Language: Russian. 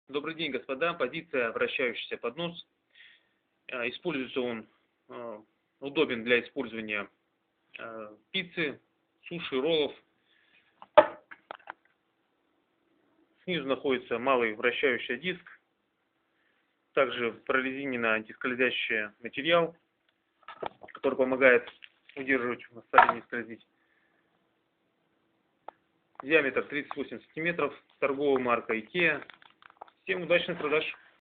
Добрый день, господа. Позиция вращающийся поднос. Используется он, удобен для использования пиццы, суши, роллов. Снизу находится малый вращающий диск. Также прорезинен антискользящий материал, который помогает удерживать на столе, не скользить. Диаметр 38 сантиметров. Торговая марка IKEA. Всем удачных продаж!